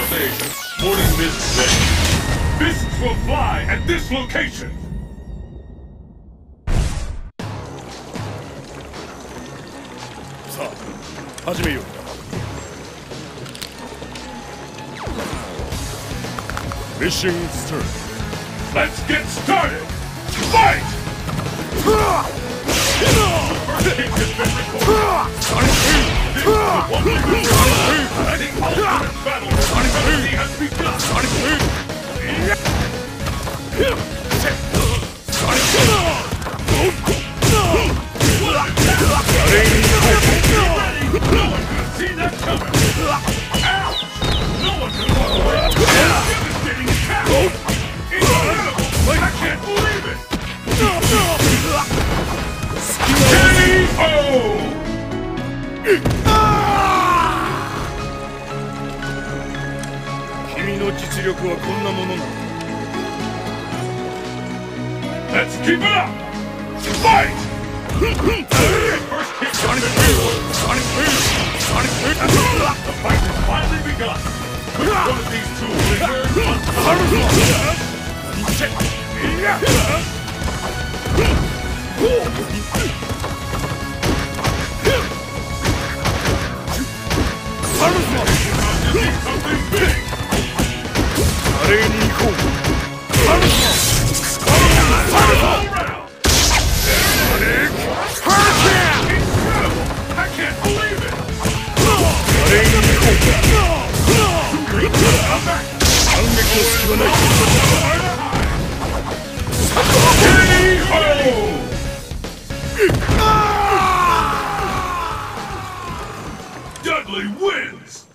Attention, morning mist day. Mists will fly at this location. Mission start. Let's get started! Fight! First kick has been recorded. This is the one we will fighting ultimate battle. He has begun. No one could have seen that coming. Ouch! No one can walk away. Devastating attack. Incredible! I can't believe it. KO! Let's keep it up! Fight! First kick on the field! The fight has finally begun! Which one of these two will something big! Incredible! I can't believe it! I'm back! Dudley wins!